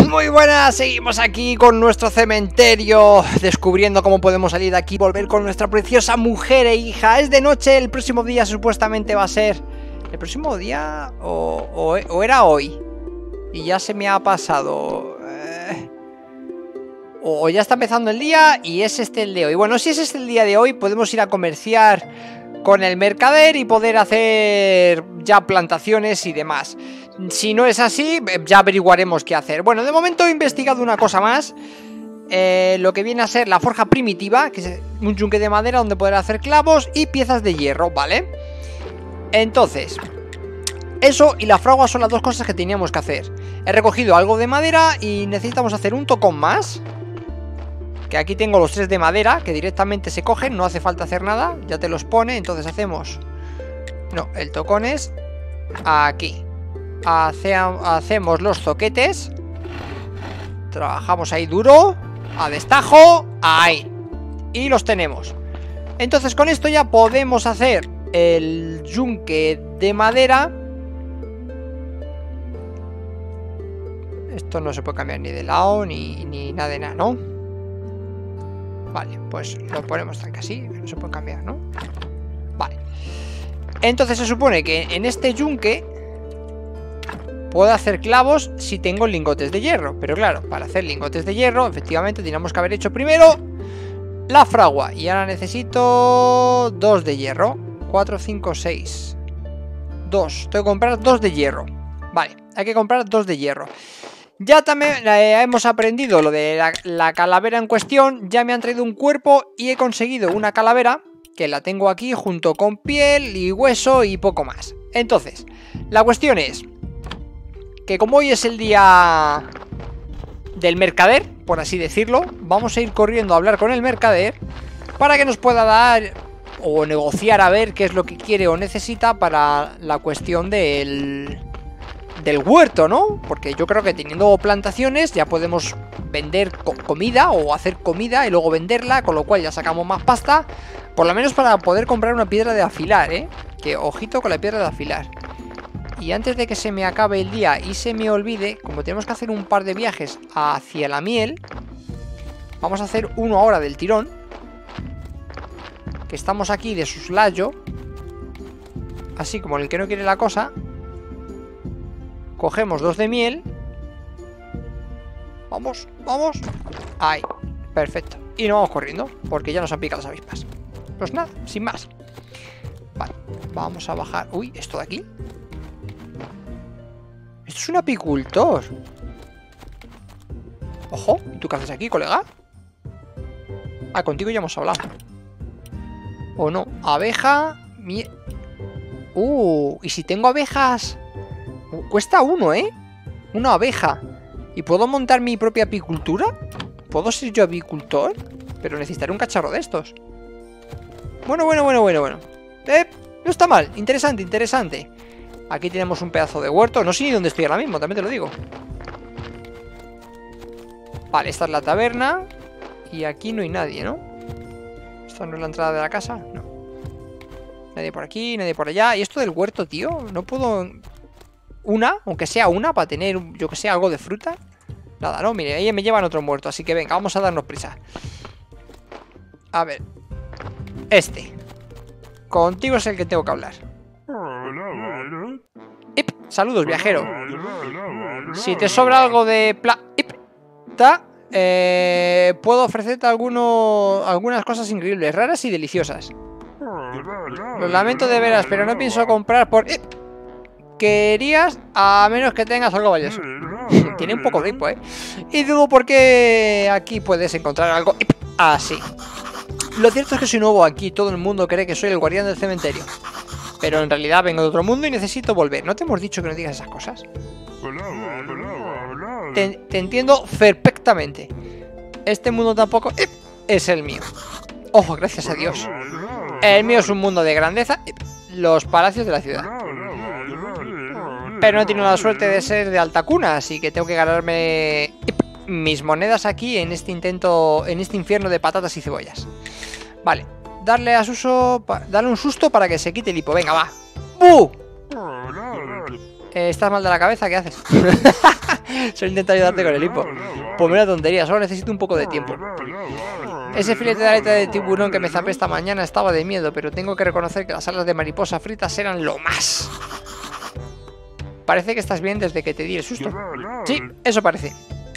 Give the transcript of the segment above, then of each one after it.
Muy buenas, seguimos aquí con nuestro cementerio, descubriendo cómo podemos salir de aquí y volver con nuestra preciosa mujer e hija. Es de noche, el próximo día supuestamente va a ser... ¿El próximo día? ¿O era hoy? Y ya se me ha pasado... O ya está empezando el día y es este el de hoy. Bueno, si es este el día de hoy, podemos ir a comerciar con el mercader y poder hacer ya plantaciones y demás. Si no es así, ya averiguaremos qué hacer. Bueno, de momento he investigado una cosa más. Lo que viene a ser la forja primitiva, que es un yunque de madera donde poder hacer clavos y piezas de hierro, ¿vale? Entonces, eso y la fragua son las dos cosas que teníamos que hacer. He recogido algo de madera y necesitamos hacer un tocón más. Que aquí tengo los 3 de madera, que directamente se cogen, no hace falta hacer nada, ya te los pone. Entonces hacemos... No, el tocón es aquí. Hacemos los zoquetes. Trabajamos ahí duro. A destajo. Ahí. Y los tenemos. Entonces con esto ya podemos hacer el yunque de madera. Esto no se puede cambiar ni de lado ni nada de nada, ¿no? Vale, pues lo ponemos tal que así. No se puede cambiar, ¿no? Vale. Entonces se supone que en este yunque puedo hacer clavos si tengo lingotes de hierro. Pero claro, para hacer lingotes de hierro, efectivamente, teníamos que haber hecho primero la fragua. Y ahora necesito 2 de hierro. 4, 5, 6. 2. Tengo que comprar 2 de hierro. Vale, hay que comprar 2 de hierro. Ya también hemos aprendido lo de la calavera en cuestión. Ya me han traído un cuerpo y he conseguido una calavera, que la tengo aquí junto con piel y hueso y poco más. Entonces, la cuestión es que como hoy es el día del mercader, por así decirlo, vamos a ir corriendo a hablar con el mercader para que nos pueda dar o negociar a ver qué es lo que quiere o necesita para la cuestión del huerto, ¿no? Porque yo creo que teniendo plantaciones ya podemos vender comida o hacer comida y luego venderla, con lo cual ya sacamos más pasta, por lo menos para poder comprar una piedra de afilar, ¿eh? Que ojito con la piedra de afilar. Y antes de que se me acabe el día y se me olvide, como tenemos que hacer un par de viajes hacia la miel, vamos a hacer uno ahora del tirón, que estamos aquí de soslayo, así como el que no quiere la cosa. Cogemos 2 de miel. Vamos, vamos. Ahí, perfecto. Y nos vamos corriendo, porque ya nos han picado las avispas. Pues nada, sin más. Vale, vamos a bajar. Uy, ¿esto de aquí? Esto es un apicultor. Ojo, ¿y tú qué haces aquí, colega? Ah, contigo ya hemos hablado. ¿O no? Abeja, miel. ¿Y si tengo abejas? Cuesta 1, ¿eh? Una abeja. ¿Y puedo montar mi propia apicultura? ¿Puedo ser yo apicultor? Pero necesitaré un cacharro de estos. Bueno. No está mal. Interesante, interesante. Aquí tenemos un pedazo de huerto. No sé ni dónde estoy ahora mismo, también te lo digo. Vale, esta es la taberna. Y aquí no hay nadie, ¿no? ¿Esta no es la entrada de la casa? No. Nadie por aquí, nadie por allá. ¿Y esto del huerto, tío? No puedo... Una, aunque sea una, para tener, yo que sé, algo de fruta. Nada, no, mire, ahí me llevan otro muerto. Así que venga, vamos a darnos prisa. A ver. Este. Contigo es el que tengo que hablar. Saludos, viajero. Si te sobra algo de puedo ofrecerte algunas cosas increíbles, raras y deliciosas. Lo lamento de veras, pero no pienso comprar por... Querías, a menos que tengas algo valioso. Tiene un poco de hipo, ¿eh? Y dudo porque aquí puedes encontrar algo así. Lo cierto es que soy nuevo aquí. Todo el mundo cree que soy el guardián del cementerio, pero en realidad vengo de otro mundo y necesito volver. ¿No te hemos dicho que no digas esas cosas? Te entiendo perfectamente. Este mundo tampoco es el mío. Ojo, gracias a Dios. El mío es un mundo de grandeza. Los palacios de la ciudad. Pero no he tenido la suerte de ser de alta cuna, así que tengo que ganarme mis monedas aquí en este intento, en este infierno de patatas y cebollas. Vale, darle un susto para que se quite el hipo. Venga, va. ¡Estás mal de la cabeza, ¿qué haces? Solo intento ayudarte con el hipo. Pues mira tontería, solo necesito un poco de tiempo. Ese filete de aleta de tiburón que me zapé esta mañana estaba de miedo, pero tengo que reconocer que las alas de mariposa fritas eran lo más. Parece que estás bien desde que te di el susto. Sí, eso parece.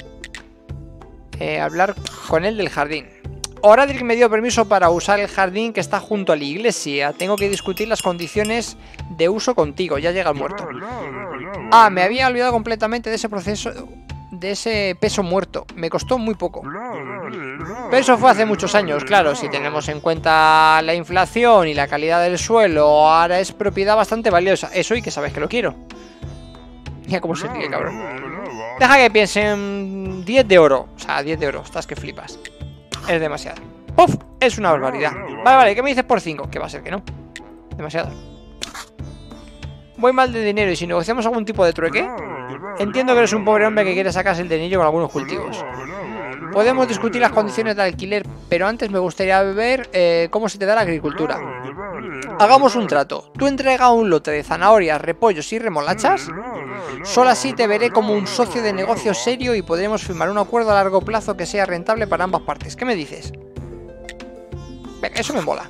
Hablar con él del jardín. Oradric me dio permiso para usar el jardín que está junto a la iglesia. Tengo que discutir las condiciones de uso contigo. Ya llega el muerto. Ah, me había olvidado completamente de ese proceso, de ese peso muerto. Me costó muy poco. Pero eso fue hace muchos años, claro. Si tenemos en cuenta la inflación y la calidad del suelo, ahora es propiedad bastante valiosa. Eso y que sabes que lo quiero. Mira cómo se ríe, cabrón. Deja que piense en 10 de oro. O sea, 10 de oro. Estás que flipas. Es demasiado. ¡Puf! Es una barbaridad. Vale, ¿qué me dices por 5? Que va a ser que no. Demasiado. Voy mal de dinero y si negociamos algún tipo de trueque. Entiendo que eres un pobre hombre que quiere sacarse el dinero con algunos cultivos. Podemos discutir las condiciones de alquiler, pero antes me gustaría ver cómo se te da la agricultura. Hagamos un trato. Tú entrega un lote de zanahorias, repollos y remolachas. Solo así te veré como un socio de negocio serio y podremos firmar un acuerdo a largo plazo que sea rentable para ambas partes. ¿Qué me dices? Venga, eso me mola.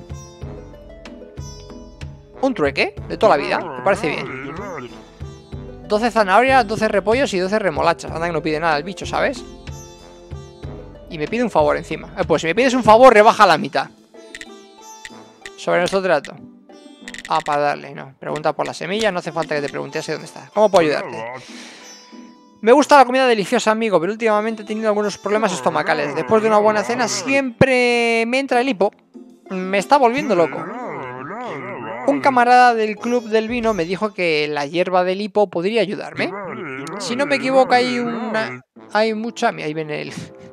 Un trueque de toda la vida, me parece bien. 12 zanahorias, 12 repollos y 12 remolachas. Anda que no pide nada el bicho, ¿sabes? Y me pide un favor encima. Pues si me pides un favor, rebaja la mitad. Sobre nuestro trato. Ah, para darle, no. Pregunta por la semilla, no hace falta que te preguntese dónde está. ¿Cómo puedo ayudarte? Me gusta la comida deliciosa, amigo, pero últimamente he tenido algunos problemas estomacales. Después de una buena cena siempre me entra el hipo. Me está volviendo loco. Un camarada del club del vino me dijo que la hierba del hipo podría ayudarme. Si no me equivoco, hay mucha... Ahí viene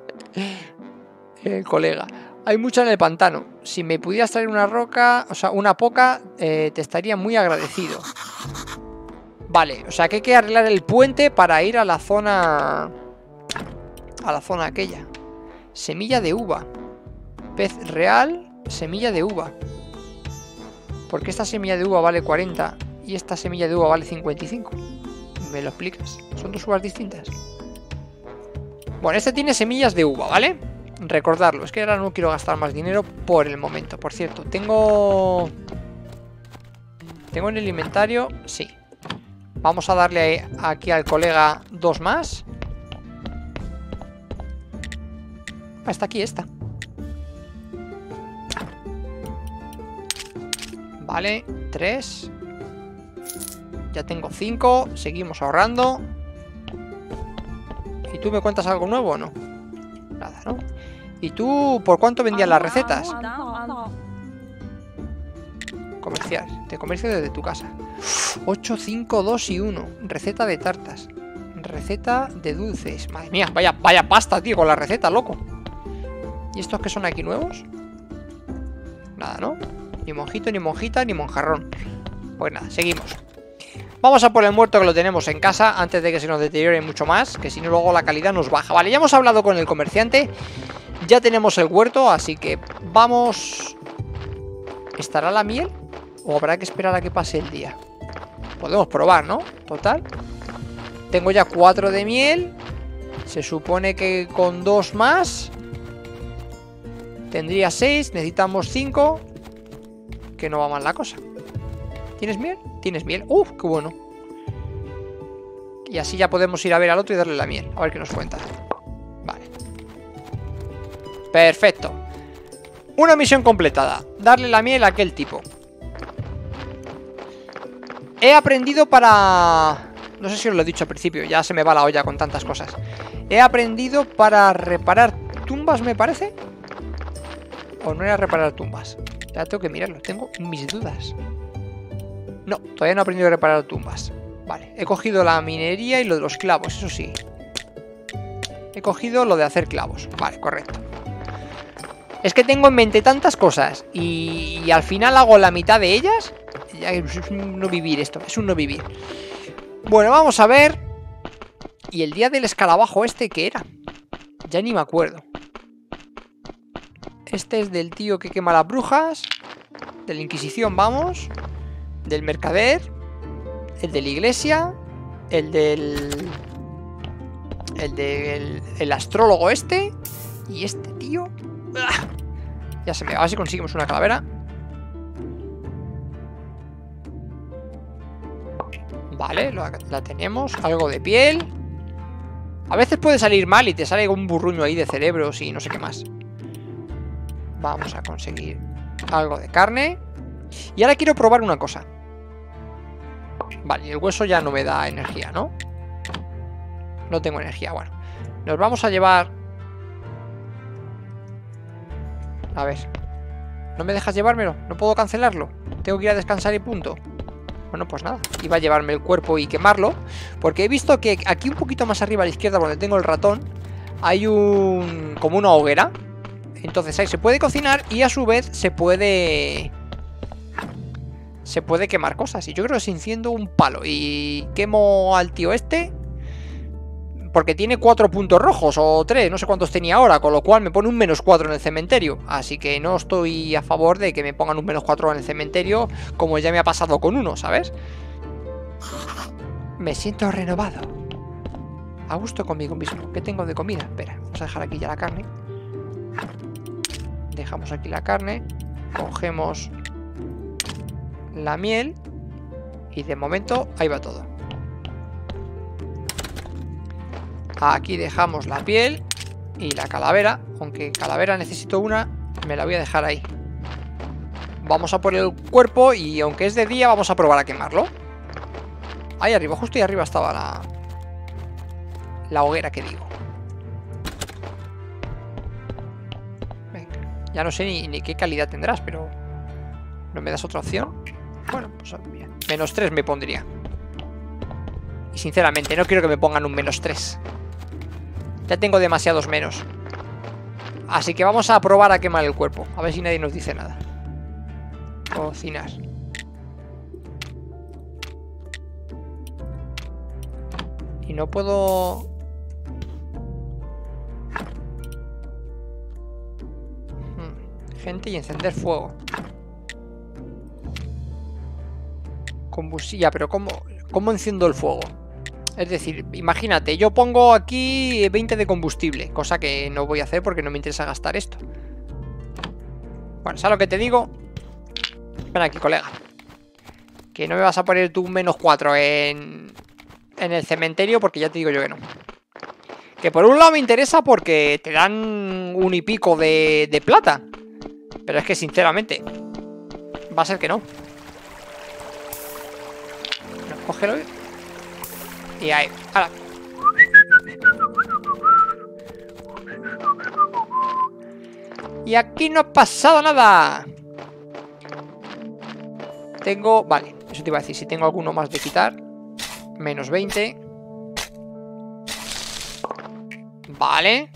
el colega. Hay mucha en el pantano. Si me pudieras traer una roca, o sea, una poca, te estaría muy agradecido. Vale, o sea que hay que arreglar el puente para ir a la zona... A la zona aquella. Semilla de uva. Pez real, semilla de uva. ¿Por qué esta semilla de uva vale 40 y esta semilla de uva vale 55? ¿Me lo explicas? Son dos uvas distintas. Bueno, este tiene semillas de uva, ¿vale? Recordarlo, es que ahora no quiero gastar más dinero por el momento. Por cierto, tengo en el inventario, sí. Vamos a darle aquí al colega 2 más. Ah, está aquí esta. Vale, 3. Ya tengo 5, seguimos ahorrando. ¿Y tú me cuentas algo nuevo o no? Nada, ¿no? ¿Y tú por cuánto vendías las recetas? Comercial, te comercio desde tu casa. 8, 5, 2 y 1. Receta de tartas. Receta de dulces. Madre mía, vaya pasta, tío, con la receta, loco. ¿Y estos que son aquí nuevos? Nada, ¿no? Ni monjito, ni monjita, ni monjarrón. Pues nada, seguimos. Vamos a por el muerto que lo tenemos en casa antes de que se nos deteriore mucho más, que si no luego la calidad nos baja. Vale, ya hemos hablado con el comerciante. Ya tenemos el huerto, así que vamos... ¿Estará la miel? ¿O habrá que esperar a que pase el día? Podemos probar, ¿no? Total. Tengo ya 4 de miel. Se supone que con 2 más tendría 6. Necesitamos 5. Que no va mal la cosa. ¿Tienes miel? Tienes miel. ¡Uf! ¡Qué bueno! Y así ya podemos ir a ver al otro y darle la miel. A ver qué nos cuenta. Vale. Perfecto. Una misión completada. Darle la miel a aquel tipo. He aprendido para... No sé si os lo he dicho al principio. Ya se me va la olla con tantas cosas. He aprendido para reparar tumbas, me parece. ¿O no era reparar tumbas? Ya tengo que mirarlo. Tengo mis dudas. No, todavía no he aprendido a reparar tumbas. Vale, he cogido la minería y lo de los clavos, eso sí. He cogido lo de hacer clavos. Vale, correcto. Es que tengo en mente tantas cosas y al final hago la mitad de ellas. Ya es un no vivir esto, es un no vivir. Bueno, vamos a ver. ¿Y el día del escarabajo este qué era? Ya ni me acuerdo. Este es del tío que quema las brujas. De la Inquisición, vamos. Del mercader. El de la iglesia. El del... el astrólogo este. Y este tío. ¡Ah! Ya se me va. A ver si conseguimos una calavera. Vale, la tenemos. Algo de piel. A veces puede salir mal y te sale un burruño ahí de cerebros y no sé qué más. Vamos a conseguir algo de carne. Y ahora quiero probar una cosa. Vale, el hueso ya no me da energía, ¿no? No tengo energía, bueno. Nos vamos a llevar... A ver. ¿No me dejas llevármelo? ¿No puedo cancelarlo? ¿Tengo que ir a descansar y punto? Bueno, pues nada. Iba a llevarme el cuerpo y quemarlo. Porque he visto que aquí un poquito más arriba a la izquierda, donde tengo el ratón, hay como una hoguera. Entonces ahí se puede cocinar y a su vez se puede quemar cosas. Y yo creo que si enciendo un palo y quemo al tío este, porque tiene 4 puntos rojos o 3, no sé cuántos tenía ahora, con lo cual me pone un -4 en el cementerio. Así que no estoy a favor de que me pongan un -4 en el cementerio, como ya me ha pasado con uno, ¿sabes? Me siento renovado, a gusto conmigo mismo. ¿Qué tengo de comida? Espera, vamos a dejar aquí ya la carne. Dejamos aquí la carne. Cogemos la miel. Y de momento ahí va todo. Aquí dejamos la piel y la calavera. Aunque calavera necesito una, me la voy a dejar ahí. Vamos a poner el cuerpo y aunque es de día vamos a probar a quemarlo. Ahí arriba, justo ahí arriba estaba la hoguera que digo. Venga, ya no sé ni qué calidad tendrás, pero ¿no me das otra opción? Bueno, pues mira, -3 me pondría. Y sinceramente no quiero que me pongan un -3. Ya tengo demasiados menos. Así que vamos a probar a quemar el cuerpo. A ver si nadie nos dice nada. Cocinar. Y no puedo... Gente y encender fuego. Combustible. Pero ¿cómo enciendo el fuego? Es decir, imagínate, yo pongo aquí 20 de combustible, cosa que no voy a hacer porque no me interesa gastar esto. Bueno, ¿sabes lo que te digo? Ven aquí, colega. Que no me vas a poner tú un -4 en el cementerio porque ya te digo yo que no. Que por un lado me interesa porque te dan 1 y pico de plata. Pero es que sinceramente va a ser que no. Cógelo. Y ahí, ¡hala! Y aquí no ha pasado nada. Tengo... Vale, eso te iba a decir. Si tengo alguno más de quitar. -20. Vale.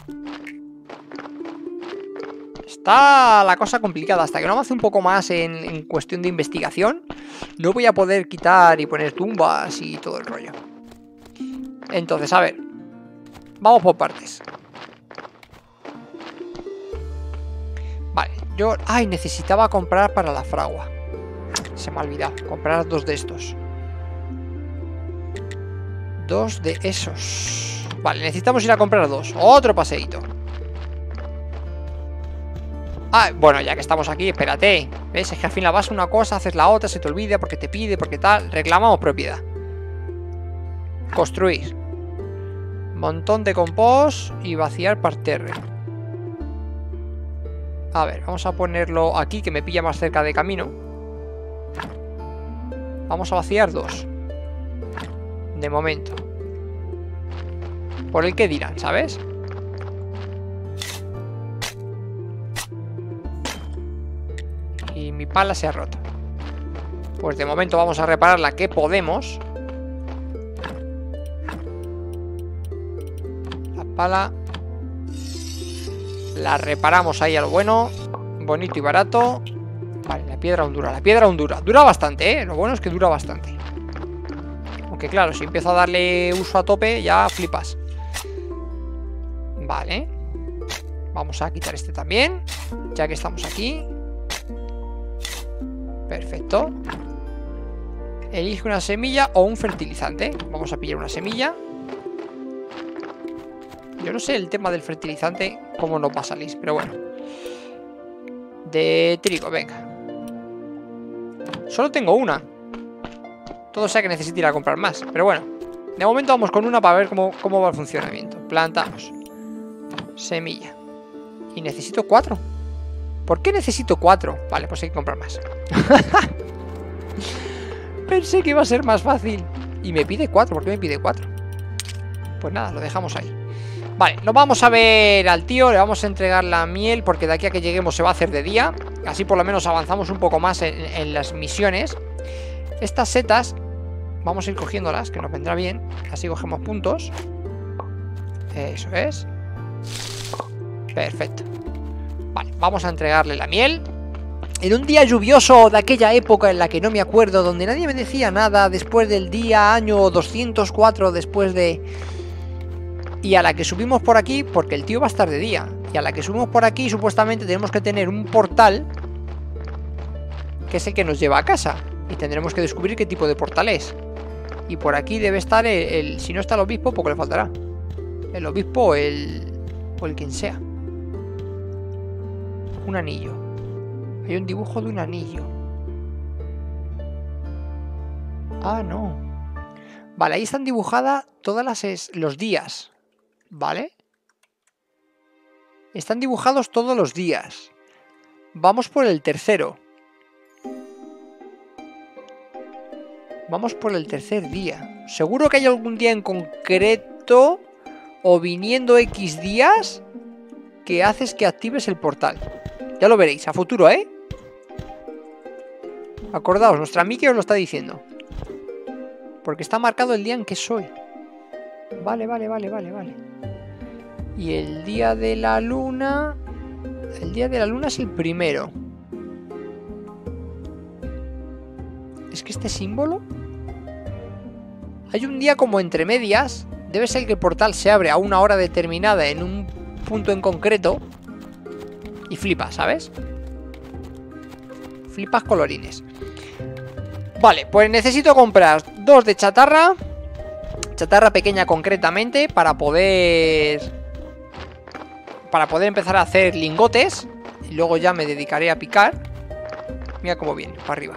Está la cosa complicada. Hasta que no me hace un poco más en cuestión de investigación, no voy a poder quitar y poner tumbas y todo el rollo. Entonces, a ver, vamos por partes. Vale, yo... Ay, necesitaba comprar para la fragua. Se me ha olvidado, comprar 2 de estos. 2 de esos. Vale, necesitamos ir a comprar 2. Otro paseíto. Ah, bueno, ya que estamos aquí, espérate. ¿Ves? Es que al fin la vas una cosa, haces la otra, se te olvida porque te pide, porque tal. Reclamamos propiedad. Construir. Montón de compost y vaciar parterre. A ver, vamos a ponerlo aquí, que me pilla más cerca de camino. Vamos a vaciar 2. De momento. Por el que dirán, ¿sabes? Y mi pala se ha roto. Pues de momento vamos a reparar la que podemos. La pala la reparamos ahí a lo bueno. Bonito y barato. Vale, la piedra aún dura. La piedra aún dura. Dura bastante, ¿eh? Lo bueno es que dura bastante. Aunque claro, si empiezo a darle uso a tope, ya flipas. Vale. Vamos a quitar este también, ya que estamos aquí. Perfecto. Elige una semilla o un fertilizante. Vamos a pillar una semilla. Yo no sé el tema del fertilizante, cómo nos va a salir, pero bueno. De trigo, venga. Solo tengo una. Todo sea que necesite ir a comprar más, pero bueno. De momento vamos con una para ver cómo va el funcionamiento. Plantamos. Semilla. Y necesito 4. ¿Por qué necesito 4? Vale, pues hay que comprar más. Pensé que iba a ser más fácil. Y me pide 4. ¿Por qué me pide 4? Pues nada, lo dejamos ahí. Vale, nos vamos a ver al tío. Le vamos a entregar la miel, porque de aquí a que lleguemos se va a hacer de día. Así por lo menos avanzamos un poco más en las misiones. Estas setas vamos a ir cogiéndolas, que nos vendrá bien. Así cogemos puntos. Eso es. Perfecto. Vale, vamos a entregarle la miel. En un día lluvioso de aquella época en la que no me acuerdo, donde nadie me decía nada, después del día año 204 después de... Y a la que subimos por aquí, porque el tío va a estar de día. Y a la que subimos por aquí, supuestamente tenemos que tener un portal, que es el que nos lleva a casa. Y tendremos que descubrir qué tipo de portal es. Y por aquí debe estar el si no está el obispo, poco le faltará. El obispo o el quien sea. Un anillo. Hay un dibujo de un anillo. Ah, no. Vale, ahí están dibujadas todas los días. ¿Vale? Están dibujados todos los días. Vamos por el tercero. Vamos por el tercer día. Seguro que hay algún día en concreto, o viniendo X días, que haces que actives el portal. Ya lo veréis, a futuro, ¿eh? Acordaos, nuestra Miki os lo está diciendo. Porque está marcado el día en que soy. Vale. Y el día de la luna... El día de la luna es el primero. Es que este símbolo... Hay un día como entre medias. Debe ser que el portal se abre a una hora determinada en un punto en concreto. Y flipas, ¿sabes? Flipas colorines. Vale, pues necesito comprar 2 de chatarra. Chatarra pequeña concretamente. Para poder empezar a hacer lingotes. Y luego ya me dedicaré a picar. Mira cómo viene, para arriba.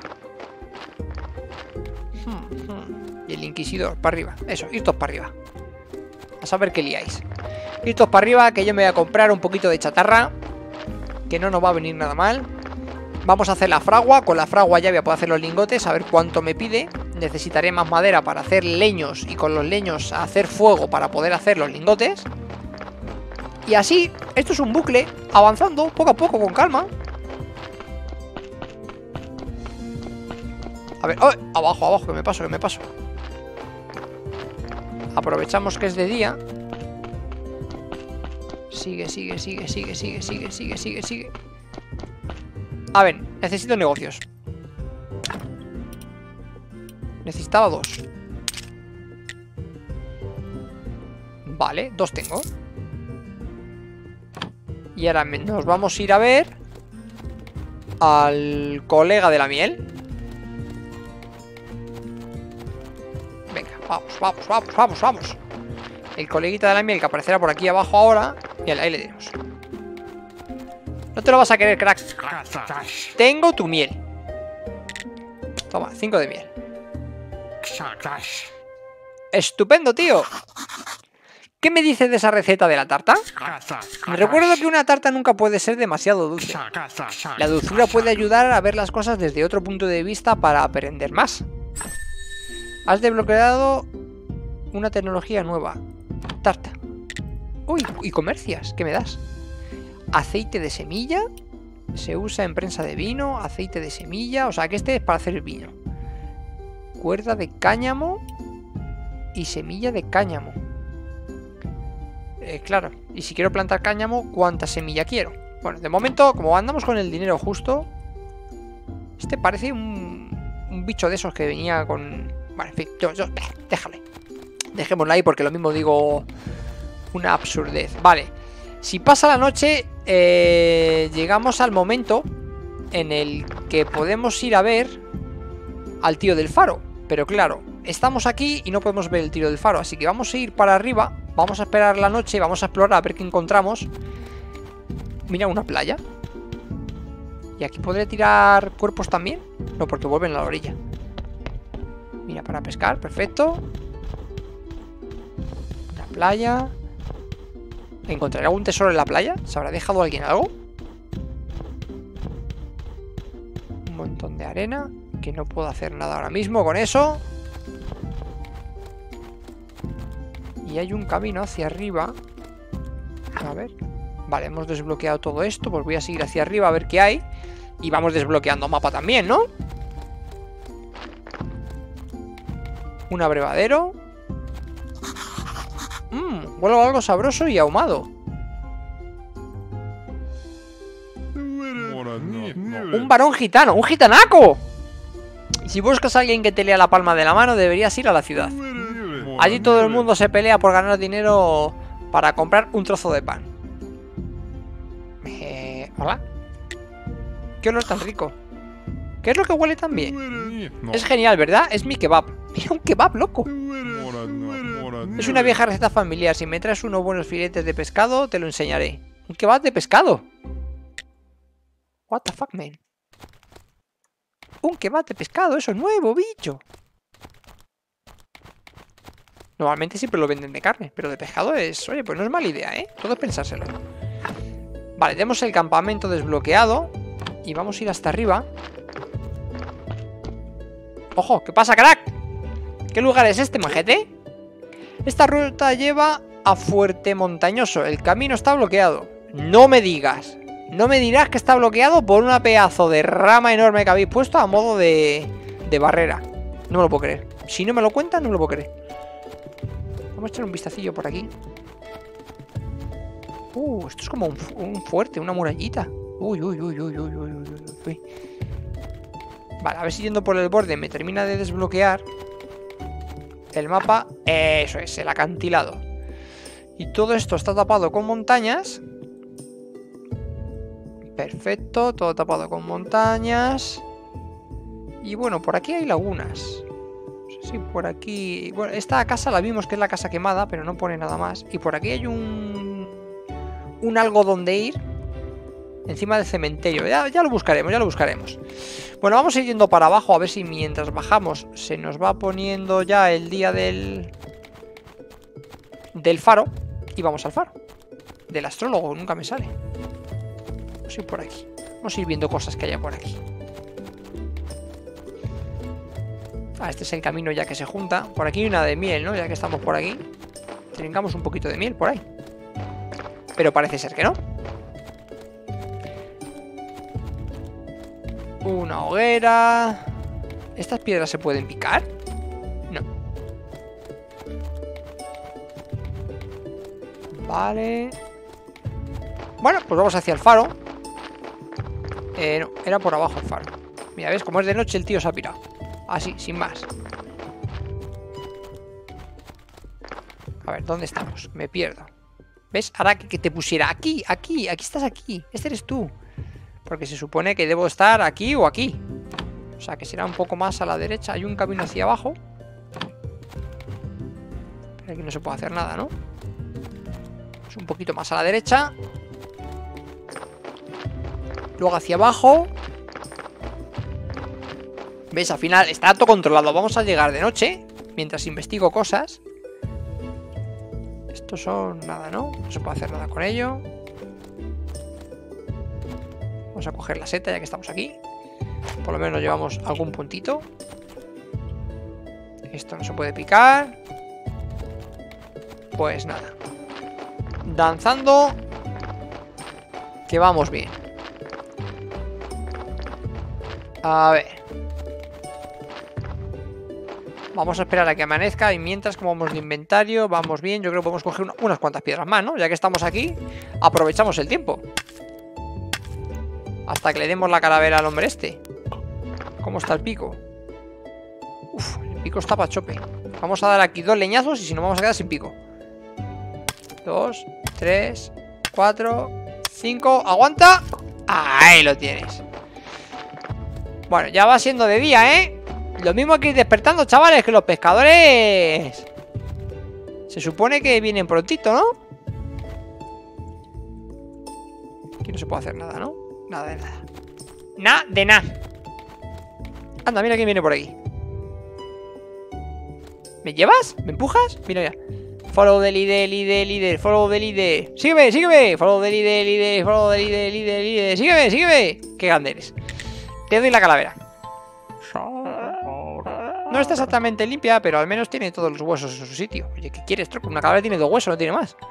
Y el inquisidor, para arriba. Eso, ir todos para arriba. A saber qué liáis. Ir todos para arriba, que yo me voy a comprar un poquito de chatarra, que no nos va a venir nada mal. Vamos a hacer la fragua. Con la fragua ya voy a poder hacer los lingotes. A ver cuánto me pide. Necesitaré más madera para hacer leños. Y con los leños hacer fuego para poder hacer los lingotes. Y así, esto es un bucle. Avanzando poco a poco, con calma. A ver, ¡oh! Abajo, que me paso. Aprovechamos que es de día. Sigue. A ver, necesito negocios. Necesitaba 2. Vale, 2 tengo. Y ahora nos vamos a ir a ver al colega de la miel. Venga, vamos. El coleguita de la miel que aparecerá por aquí abajo ahora. Y ahí le diremos. No te lo vas a querer, crack. Tengo tu miel. Toma, 5 de miel. Estupendo, tío. ¿Qué me dices de esa receta de la tarta? Recuerdo que una tarta nunca puede ser demasiado dulce. La dulzura puede ayudar a ver las cosas desde otro punto de vista para aprender más. Has desbloqueado una tecnología nueva. Tarta. Uy, y comercias. ¿Qué me das? Aceite de semilla. Se usa en prensa de vino. Aceite de semilla. O sea que este es para hacer el vino. Cuerda de cáñamo. Y semilla de cáñamo. Claro. Y si quiero plantar cáñamo, ¿cuánta semilla quiero? Bueno, de momento, como andamos con el dinero justo. Este parece un bicho de esos que venía con... Bueno, en fin, déjale. Dejémoslo ahí porque lo mismo digo una absurdez. Vale, si pasa la noche, llegamos al momento en el que podemos ir a ver al tío del faro. Pero claro, estamos aquí y no podemos ver el tío del faro, así que vamos a ir para arriba Vamos a esperar la noche y vamos a explorar a ver qué encontramos. Mira, una playa. ¿Y aquí podré tirar cuerpos también? No, porque vuelven a la orilla. Mira, para pescar, perfecto. Una playa. ¿Encontraré algún tesoro en la playa? ¿Se habrá dejado alguien algo? Un montón de arena, que no puedo hacer nada ahora mismo con eso. Y hay un camino hacia arriba. A ver. Vale, hemos desbloqueado todo esto. Pues voy a seguir hacia arriba a ver qué hay. Y vamos desbloqueando mapa también, ¿no? Un abrevadero. Huele algo sabroso y ahumado. Un varón gitano, un gitanaco. Si buscas a alguien que te lea la palma de la mano, deberías ir a la ciudad. Allí todo el mundo se pelea por ganar dinero para comprar un trozo de pan. ¿Hola? ¿Qué olor tan rico? ¿Qué es lo que huele tan bien? Es genial, ¿verdad? Es mi kebab. Mira, un kebab, loco. Es una vieja receta familiar. Si me traes unos buenos filetes de pescado, te lo enseñaré. ¿Un kebab de pescado? What the fuck, man. Un kebab de pescado, eso es nuevo, bicho. Normalmente siempre lo venden de carne, pero de pescado es... Oye, pues no es mala idea, ¿eh? Todo es pensárselo. Vale, tenemos el campamento desbloqueado. Y vamos a ir hasta arriba. ¡Ojo! ¿Qué pasa, crack? ¿Qué lugar es este, majete? Esta ruta lleva a Fuerte Montañoso. El camino está bloqueado. No me digas. No me dirás que está bloqueado por una pedazo de rama enorme que habéis puesto a modo de barrera. No me lo puedo creer. Si no me lo cuentan, no me lo puedo creer. Vamos a echar un vistacillo por aquí. Esto es como un fuerte, una murallita. Uy. Vale, a ver si yendo por el borde me termina de desbloquear el mapa. Eso es, el acantilado. Y todo esto está tapado con montañas. Perfecto, todo tapado con montañas. Y bueno, por aquí hay lagunas. No sé si por aquí... Bueno, esta casa la vimos que es la casa quemada, pero no pone nada más. Y por aquí hay un algo donde ir. Encima del cementerio. Ya lo buscaremos, ya lo buscaremos. Bueno, vamos a ir yendo para abajo. A ver si mientras bajamos se nos va poniendo ya el día del faro. Y vamos al faro. Del astrólogo, nunca me sale. Vamos a ir por aquí. Vamos a ir viendo cosas que haya por aquí. Este es el camino ya que se junta. Por aquí hay una de miel, ¿no? Ya que estamos por aquí. Tengamos un poquito de miel por ahí. Pero parece ser que no. Una hoguera. ¿Estas piedras se pueden picar? No. Vale. Bueno, pues vamos hacia el faro. No, era por abajo el faro. Mira, ¿ves? Como es de noche el tío se ha pirado. Así, sin más. A ver, ¿dónde estamos? Me pierdo. ¿Ves? Ahora que te pusiera aquí estás aquí. Este eres tú. Porque se supone que debo estar aquí o aquí. O sea, que será un poco más a la derecha. Hay un camino hacia abajo. Pero aquí no se puede hacer nada, ¿no? Es un poquito más a la derecha. Luego hacia abajo. ¿Ves? Al final está todo controlado. Vamos a llegar de noche mientras investigo cosas. Estos son nada, ¿no? No se puede hacer nada con ello. Vamos a coger la seta ya que estamos aquí. Por lo menos llevamos algún puntito. Esto no se puede picar. Pues nada. Danzando. Que vamos bien. A ver. Vamos a esperar a que amanezca. Y mientras, como vamos de inventario, vamos bien. Yo creo que podemos coger unas cuantas piedras más, ¿no? Ya que estamos aquí, aprovechamos el tiempo. Hasta que le demos la calavera al hombre este. ¿Cómo está el pico? Uf, el pico está pa' chope. Vamos a dar aquí 2 leñazos y si no vamos a quedar sin pico. 2, 3, 4, 5. ¡Aguanta! ¡Ahí lo tienes! Bueno, ya va siendo de día, ¿eh? Lo mismo que ir despertando, chavales, que los pescadores Se supone que vienen prontito, ¿no? Aquí no se puede hacer nada, ¿no? Nada de nada. Nada de nada. Anda, mira quién viene por aquí. ¿Me llevas? ¿Me empujas? Mira, mira. Follow the leader, leader, leader. Follow the leader. Sígueme, sígueme. Follow the leader, leader. Follow the leader, leader, leader. Sígueme, sígueme. Qué grande eres. Te doy la calavera. No está exactamente limpia, pero al menos tiene todos los huesos en su sitio. Oye, ¿qué quieres, troco? Una calavera tiene 2 huesos, no tiene más.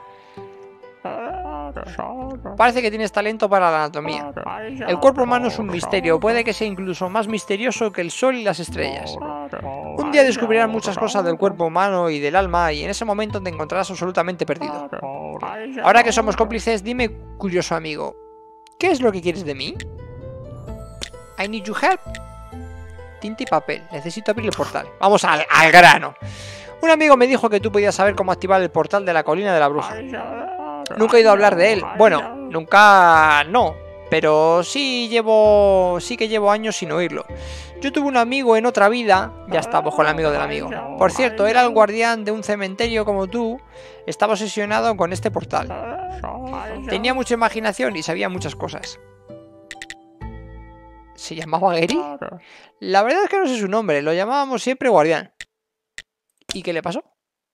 Parece que tienes talento para la anatomía. El cuerpo humano es un misterio. Puede que sea incluso más misterioso que el sol y las estrellas. Un día descubrirás muchas cosas del cuerpo humano y del alma, y en ese momento te encontrarás absolutamente perdido. Ahora que somos cómplices, dime, curioso amigo, ¿qué es lo que quieres de mí? I need your help. Tinta y papel. Necesito abrir el portal. Vamos al grano. Un amigo me dijo que tú podías saber cómo activar el portal de la colina de la bruja. Nunca he oído hablar de él. Bueno, nunca no. Pero sí que llevo años sin oírlo. Yo tuve un amigo en otra vida. Ya está, ojo el amigo del amigo. Por cierto, era el guardián de un cementerio como tú. Estaba obsesionado con este portal. Tenía mucha imaginación y sabía muchas cosas. ¿Se llamaba Gary? La verdad es que no sé su nombre. Lo llamábamos siempre guardián. ¿Y qué le pasó?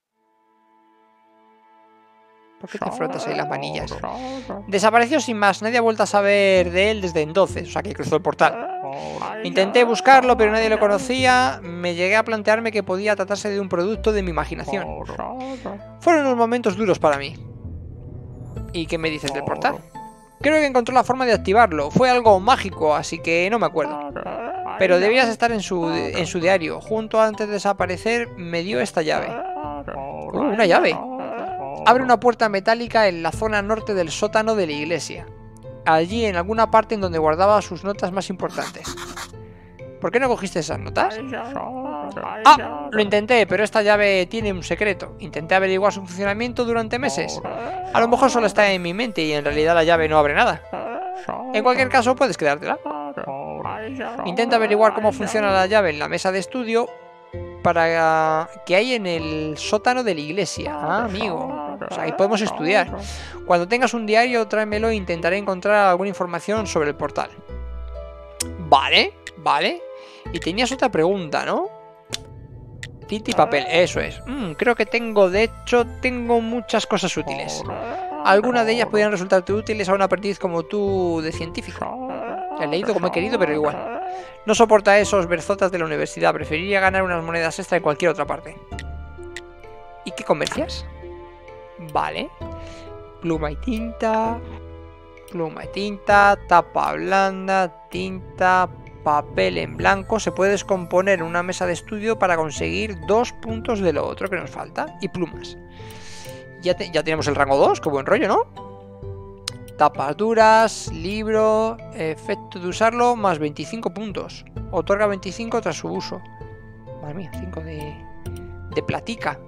¿Por qué te frotas ahí las manillas? Desapareció sin más. Nadie ha vuelto a saber de él desde entonces. O sea, que cruzó el portal. Intenté buscarlo, pero nadie lo conocía. Me llegué a plantearme que podía tratarse de un producto de mi imaginación. Fueron unos momentos duros para mí. ¿Y qué me dices del portal? Creo que encontró la forma de activarlo. Fue algo mágico, así que no me acuerdo. Pero debías estar en su diario. Junto antes de desaparecer, me dio esta llave. Una llave. Abre una puerta metálica en la zona norte del sótano de la iglesia. Allí, en alguna parte en donde guardaba sus notas más importantes. ¿Por qué no cogiste esas notas? Ah, lo intenté, pero esta llave tiene un secreto. Intenté averiguar su funcionamiento durante meses. A lo mejor solo está en mi mente y en realidad la llave no abre nada. En cualquier caso, puedes quedártela. Intenta averiguar cómo funciona la llave en la mesa de estudio para que hay en el sótano de la iglesia. Ah, amigo. O sea, ahí podemos estudiar. Cuando tengas un diario, tráemelo e intentaré encontrar alguna información sobre el portal. Vale, vale. Y tenías otra pregunta, ¿no? Tinta y papel, eso es. Creo que tengo muchas cosas útiles. Algunas de ellas podrían resultarte útiles a un aprendiz como tú de científico. He leído como he querido, pero igual. No soporta esos berzotas de la universidad. Preferiría ganar unas monedas extra en cualquier otra parte. ¿Y qué comercias? Vale. Pluma y tinta. Pluma y tinta. Tapa blanda. Tinta. Papel en blanco. Se puede descomponer en una mesa de estudio para conseguir 2 puntos de lo otro que nos falta. Y plumas. Ya tenemos el rango 2. Qué buen rollo, ¿no? Tapas duras, libro, efecto de usarlo, más 25 puntos. Otorga 25 tras su uso. Madre mía, 5 de platica.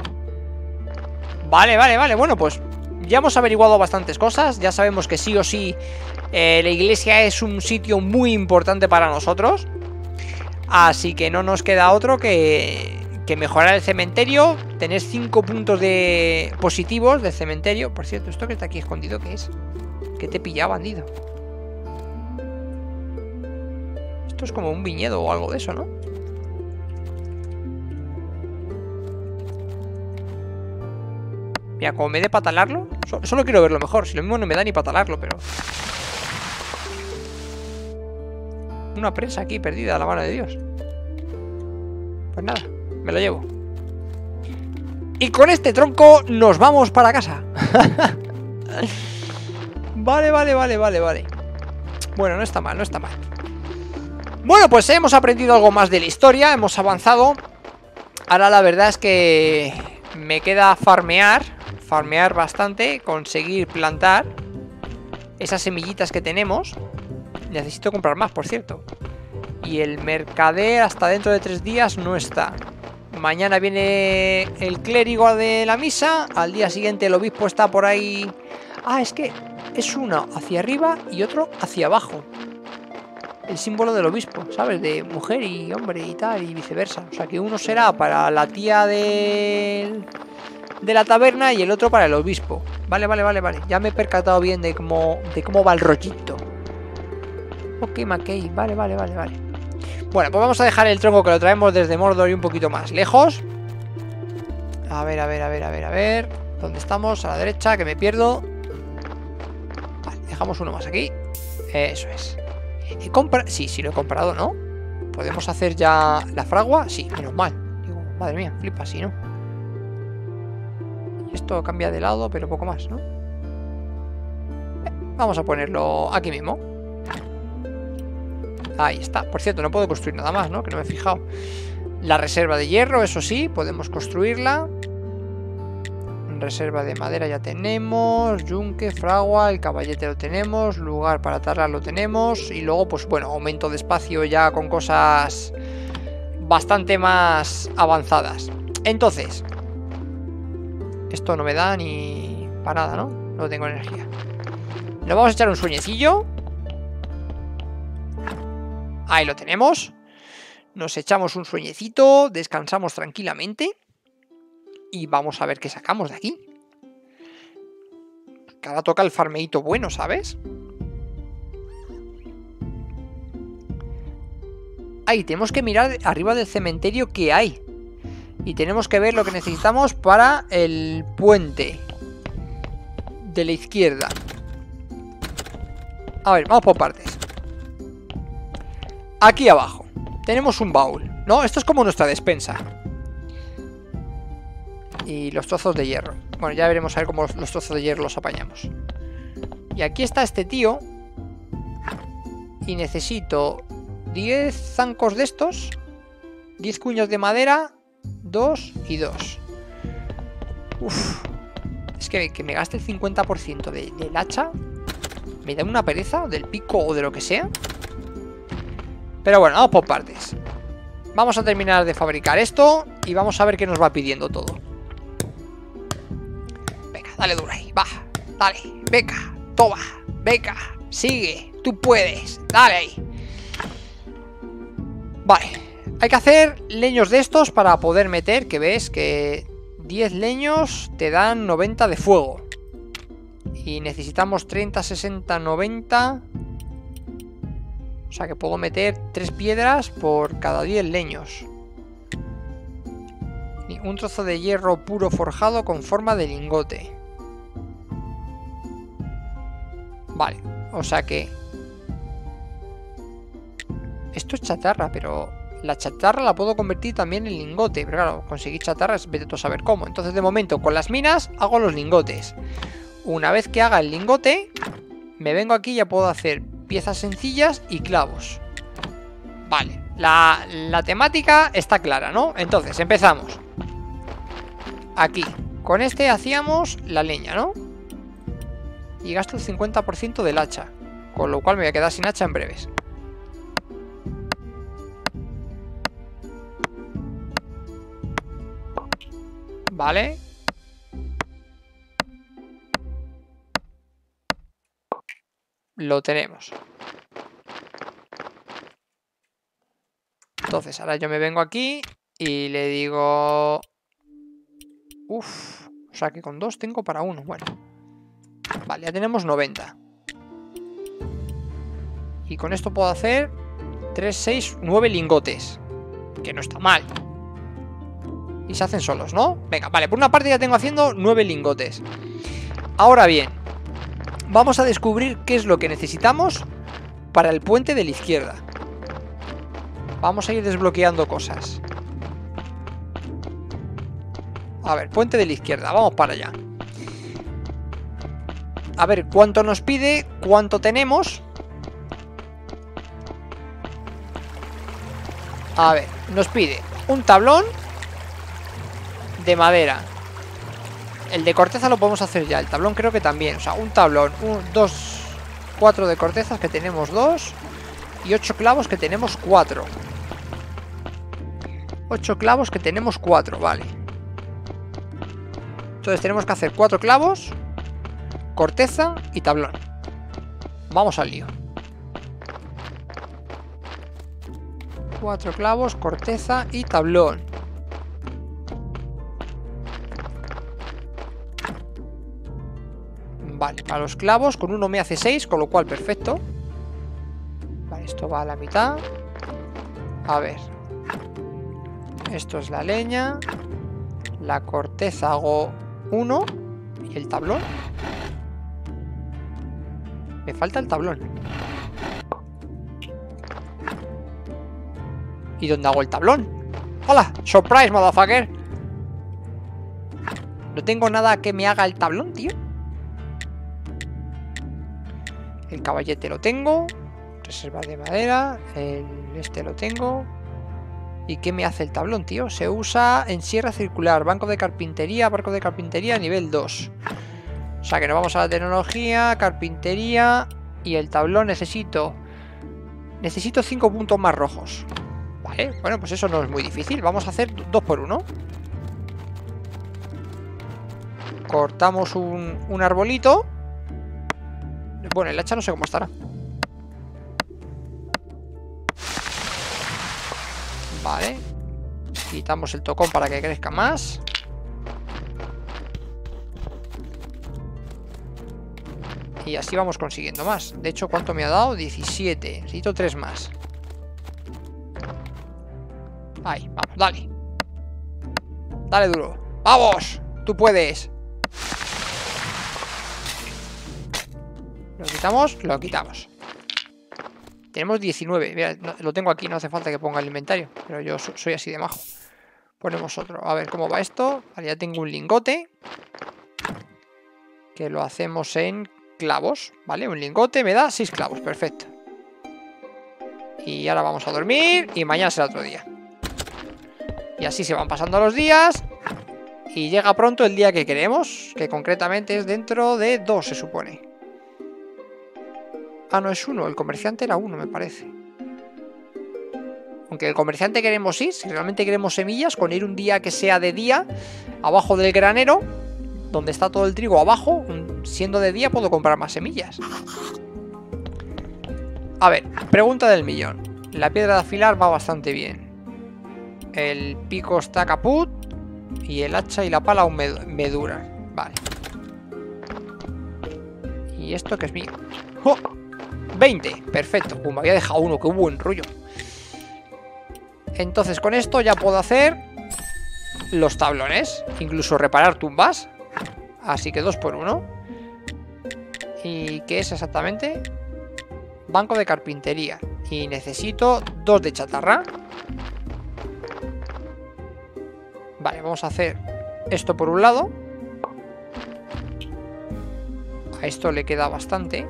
Vale, vale, vale. Bueno, pues ya hemos averiguado bastantes cosas. Ya sabemos que sí o sí la iglesia es un sitio muy importante para nosotros. Así que no nos queda otro que mejorar el cementerio. Tener 5 puntos positivos del cementerio. Por cierto, esto que está aquí escondido, ¿qué es? ¿Qué te pilla, bandido? Esto es como un viñedo o algo de eso, ¿no? Mira, como me dé para talarlo. Solo quiero verlo mejor. Si lo mismo no me da ni para talarlo, pero... Una prensa aquí perdida a la mano de Dios. Pues nada, me lo llevo. Y con este tronco nos vamos para casa. Vale, vale, vale, vale, vale. Bueno, no está mal, no está mal. Bueno, pues hemos aprendido algo más de la historia. Hemos avanzado. Ahora la verdad es que me queda farmear bastante. Conseguir plantar esas semillitas que tenemos. Necesito comprar más, por cierto. Y el mercader hasta dentro de 3 días no está. Mañana viene el clérigo de la misa. Al día siguiente el obispo está por ahí. Ah, es que es uno hacia arriba y otro hacia abajo. El símbolo del obispo, ¿sabes? De mujer y hombre y tal, y viceversa. O sea que uno será para la tía del de la taberna y el otro para el obispo. Vale. Ya me he percatado bien de cómo va el rollito. Ok, Mackay. Vale. Bueno, pues vamos a dejar el tronco que lo traemos desde Mordor y un poquito más lejos. A ver. ¿Dónde estamos? A la derecha, que me pierdo. Vale, dejamos uno más aquí. Eso es. Sí, lo he comprado, ¿no? ¿Podemos hacer ya la fragua? Sí, menos mal. Digo, madre mía, flipa así, ¿no? Esto cambia de lado, pero poco más, ¿no? Vamos a ponerlo aquí mismo. Ahí está. Por cierto, no puedo construir nada más, ¿no? Que no me he fijado. La reserva de hierro, eso sí, podemos construirla. Reserva de madera ya tenemos. Yunque, fragua, el caballete lo tenemos. Lugar para atarla lo tenemos. Y luego, pues bueno, aumento de espacio ya con cosas bastante más avanzadas. Entonces, esto no me da ni para nada, ¿no? No tengo energía. Nos vamos a echar un sueñecillo. Ahí lo tenemos. Nos echamos un sueñecito, descansamos tranquilamente y vamos a ver qué sacamos de aquí. Que ahora toca el farmeito bueno, ¿sabes? Ahí, tenemos que mirar arriba del cementerio qué hay. Y tenemos que ver lo que necesitamos para el puente de la izquierda. A ver, vamos por partes. Aquí abajo tenemos un baúl, ¿no? Esto es como nuestra despensa. Y los trozos de hierro. Bueno, ya veremos a ver cómo los trozos de hierro los apañamos. Y aquí está este tío. Y necesito 10 zancos de estos, 10 cuños de madera, 2 y 2. Uf. Es que me gaste el 50% del hacha. Me da una pereza, del pico o de lo que sea. Pero bueno, vamos por partes. Vamos a terminar de fabricar esto y vamos a ver qué nos va pidiendo todo. Venga, dale duro ahí, va, dale, venga, toma, venga, sigue, tú puedes, dale ahí. Vale, hay que hacer leños de estos para poder meter, que ves que 10 leños te dan 90 de fuego. Y necesitamos 30, 60, 90... O sea que puedo meter 3 piedras por cada 10 leños. Y un trozo de hierro puro forjado con forma de lingote. Vale, o sea que... Esto es chatarra, pero... La chatarra la puedo convertir también en lingote. Pero claro, conseguir chatarra es vete tú a saber cómo. Entonces de momento con las minas hago los lingotes. Una vez que haga el lingote, me vengo aquí y ya puedo hacer piezas sencillas y clavos. Vale, la temática está clara, ¿no? Entonces, empezamos. Aquí, con este hacíamos la leña, ¿no? Y gasto el 50% del hacha, con lo cual me voy a quedar sin hacha en breves. Vale. Lo tenemos. Entonces, ahora yo me vengo aquí y le digo... Uf, o sea que con 2 tengo para 1. Bueno. Vale, ya tenemos 90. Y con esto puedo hacer 3, 6, 9 lingotes. Que no está mal. Y se hacen solos, ¿no? Venga, vale, por una parte ya tengo haciendo 9 lingotes. Ahora bien, vamos a descubrir qué es lo que necesitamos para el puente de la izquierda. Vamos a ir desbloqueando cosas. A ver, puente de la izquierda, vamos para allá. A ver, ¿cuánto nos pide? ¿Cuánto tenemos? A ver, nos pide un tablón de madera. El de corteza lo podemos hacer ya, el tablón creo que también. O sea, un tablón, 2, 4 de cortezas que tenemos 2 y 8 clavos que tenemos 4. 8 clavos que tenemos 4, vale. Entonces tenemos que hacer 4 clavos, corteza y tablón. Vamos al lío. 4 clavos, corteza y tablón. Vale, para los clavos con uno me hace 6, con lo cual perfecto. Vale, esto va a la mitad. A ver. Esto es la leña. La corteza hago 1. Y el tablón. Me falta el tablón. ¿Y dónde hago el tablón? ¡Hola! ¡Surprise, motherfucker! No tengo nada que me haga el tablón, tío. El caballete lo tengo. Reserva de madera. Este lo tengo. ¿Y qué me hace el tablón, tío? Se usa en sierra circular. Banco de carpintería nivel 2. O sea que nos vamos a la tecnología, carpintería. Y el tablón necesito 5 puntos más rojos. Vale, bueno, pues eso no es muy difícil. Vamos a hacer 2 por 1. Cortamos un arbolito. Bueno, el hacha no sé cómo estará. Vale. Quitamos el tocón para que crezca más. Y así vamos consiguiendo más. De hecho, ¿cuánto me ha dado? 17. Necesito 3 más. Ahí, vamos, dale. Dale duro. ¡Vamos! ¡Tú puedes! ¿Lo quitamos? Lo quitamos. Tenemos 19. Mira, lo tengo aquí, no hace falta que ponga el inventario. Pero yo soy así de majo. Ponemos otro. A ver cómo va esto. Vale, ya tengo un lingote. Que lo hacemos en clavos. Vale, un lingote me da 6 clavos. Perfecto. Y ahora vamos a dormir. Y mañana será otro día. Y así se van pasando los días. Y llega pronto el día que queremos. Que concretamente es dentro de 2, se supone. Ah, no, es 1. El comerciante era 1, me parece. Aunque el comerciante queremos ir. Si realmente queremos semillas, con ir un día que sea de día, abajo del granero, donde está todo el trigo abajo, siendo de día puedo comprar más semillas. A ver, pregunta del millón. La piedra de afilar va bastante bien. El pico está caput. Y el hacha y la pala aún me duran. Vale. ¿Y esto que es mío? ¡Oh! 20, perfecto. Me había dejado uno, qué buen rollo. Entonces con esto ya puedo hacer los tablones. Incluso reparar tumbas. Así que 2 por 1. ¿Y qué es exactamente? Banco de carpintería. Y necesito 2 de chatarra. Vale, vamos a hacer esto por un lado. A esto le queda bastante.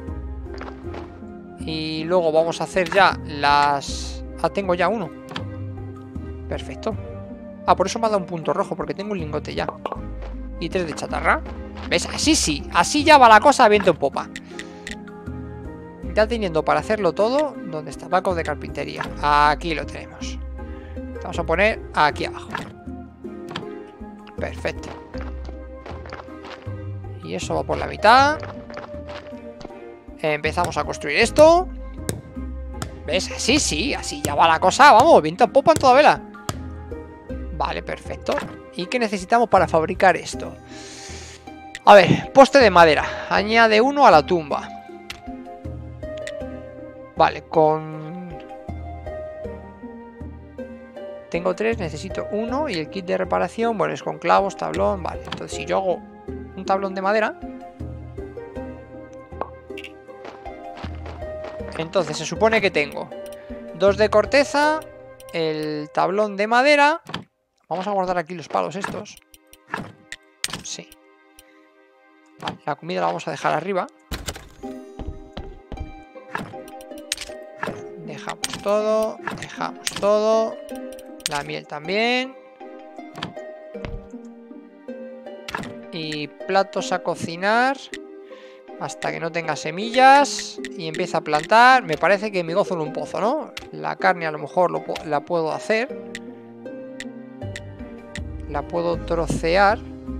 Y luego vamos a hacer ya las... Ah, tengo ya uno. Perfecto. Ah, por eso me ha dado un punto rojo, porque tengo un lingote ya. Y 3 de chatarra. ¿Ves? Así sí, así ya va la cosa viento en popa. Ya teniendo para hacerlo todo. ¿Dónde está? Banco de carpintería. Aquí lo tenemos. Vamos a poner aquí abajo. Perfecto. Y eso va por la mitad. Empezamos a construir esto. ¿Ves? Así sí, así ya va la cosa. Vamos, viento en popa en toda vela. Vale, perfecto. ¿Y qué necesitamos para fabricar esto? A ver, poste de madera. Añade 1 a la tumba. Vale, con... Tengo 3, necesito 1. Y el kit de reparación, bueno, es con clavos, tablón. Vale, entonces si yo hago un tablón de madera... Entonces se supone que tengo 2 de corteza, el tablón de madera. Vamos a guardar aquí los palos estos. Sí. Vale, la comida la vamos a dejar arriba. Dejamos todo, dejamos todo. La miel también. Y platos a cocinar. Hasta que no tenga semillas. Y empieza a plantar. Me parece que me gozo en un pozo, ¿no? La carne a lo mejor la puedo hacer. La puedo trocear.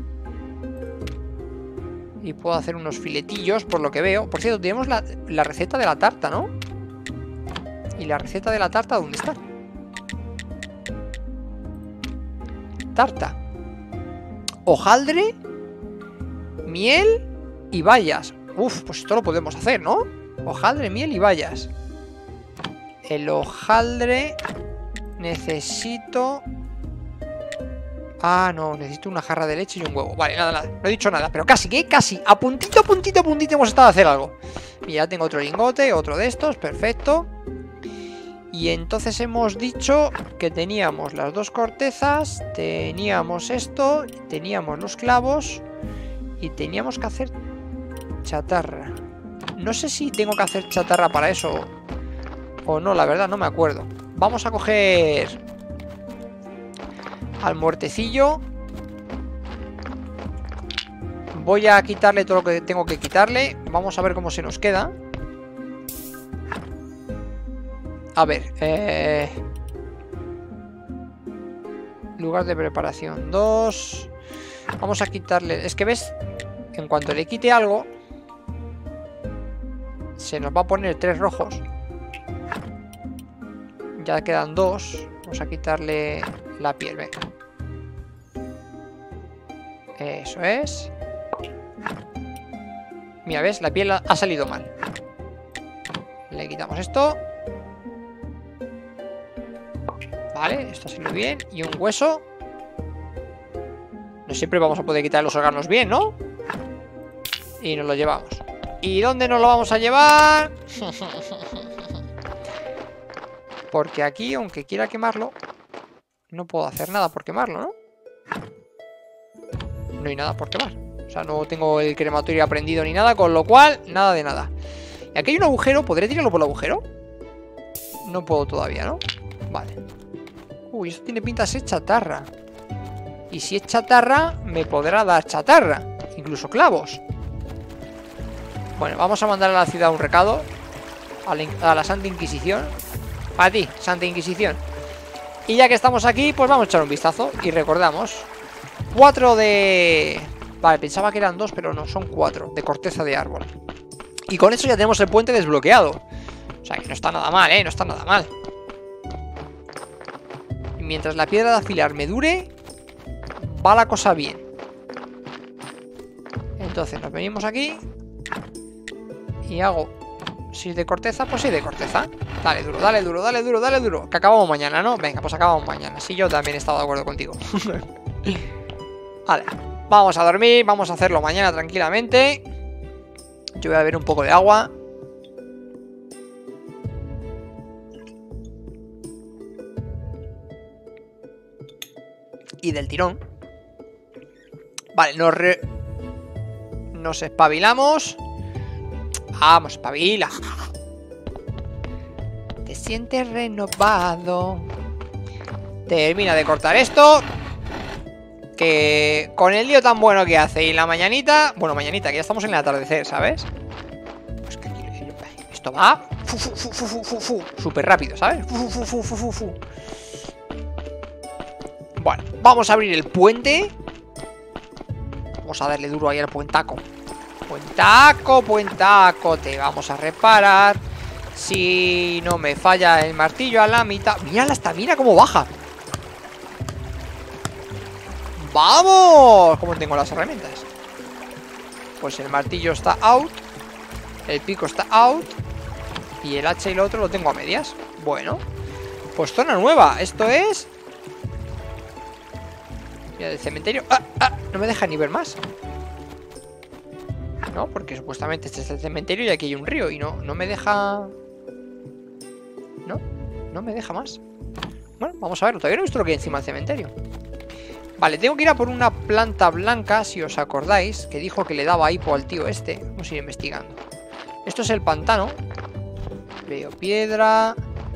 Y puedo hacer unos filetillos, por lo que veo. Por cierto, tenemos la receta de la tarta, ¿no? ¿Y la receta de la tarta dónde está? Tarta. Hojaldre. Miel. Y bayas. Uf, pues esto lo podemos hacer, ¿no? Hojaldre, miel y bayas. El hojaldre... Necesito... Ah, no, necesito una jarra de leche y un huevo. Vale, nada, no he dicho nada, pero casi, ¿qué? Casi, a puntito hemos estado a hacer algo. Y ya tengo otro lingote, otro de estos, perfecto. Y entonces hemos dicho que teníamos las dos cortezas, teníamos esto, teníamos los clavos y teníamos que hacer chatarra. No sé si tengo que hacer chatarra para eso o no, la verdad, no me acuerdo. Vamos a coger al muertecillo. Voy a quitarle todo lo que tengo que quitarle. Vamos a ver cómo se nos queda. A ver, lugar de preparación 2. Vamos a quitarle... Es que ves, en cuanto le quite algo, se nos va a poner 3 rojos. Ya quedan 2. Vamos a quitarle la piel, venga. Eso es. Mira, ¿ves? La piel ha salido mal. Le quitamos esto. Vale, esto ha salido bien. Y un hueso. No siempre vamos a poder quitar los órganos bien, ¿no? Y nos lo llevamos. ¿Y dónde nos lo vamos a llevar? Porque aquí, aunque quiera quemarlo, no puedo hacer nada por quemarlo, ¿no? No hay nada por quemar. O sea, no tengo el crematorio aprendido ni nada, con lo cual, nada de nada. Y aquí hay un agujero. ¿Podré tirarlo por el agujero? No puedo todavía, ¿no? Vale. Uy, esto tiene pinta de ser chatarra. Y si es chatarra, me podrá dar chatarra. Incluso clavos. Bueno, vamos a mandar a la ciudad un recado. A la Santa Inquisición. A ti, Santa Inquisición. Y ya que estamos aquí, pues vamos a echar un vistazo. Y recordamos 4 de... Vale, pensaba que eran 2, pero no, son 4 de corteza de árbol. Y con eso ya tenemos el puente desbloqueado. O sea que no está nada mal, no está nada mal. Y mientras la piedra de afilar me dure, va la cosa bien. Entonces nos venimos aquí y hago... Si es de corteza, pues sí de corteza. Dale duro, dale duro, dale duro, dale duro. Que acabamos mañana, ¿no? Venga, pues acabamos mañana. Sí, yo también he estado de acuerdo contigo. Vale, vamos a dormir, vamos a hacerlo mañana tranquilamente. Yo voy a beber un poco de agua. Y del tirón. Vale, nos espabilamos. Vamos, espabila. Te sientes renovado. Termina de cortar esto. Que con el lío tan bueno que hace. Y la mañanita. Bueno, mañanita, que ya estamos en el atardecer, ¿sabes? Pues que aquí esto va súper rápido, ¿sabes? Bueno, vamos a abrir el puente. Vamos a darle duro ahí al puentaco. Puentaco, puentaco, te vamos a reparar. Si no me falla el martillo a la mitad. Mira la estamina cómo baja. ¡Vamos! ¿Cómo tengo las herramientas? Pues el martillo está out. El pico está out. Y el hacha y lo otro lo tengo a medias. Bueno, pues zona nueva. Esto es... Mira, del cementerio. No me deja ni ver más. No, porque supuestamente este es el cementerio y aquí hay un río. Y no me deja... No me deja más. Bueno, vamos a ver, todavía no he visto lo que hay encima del cementerio. Vale, tengo que ir a por una planta blanca, si os acordáis, que dijo que le daba hipo al tío este. Vamos a ir investigando. Esto es el pantano. Veo piedra.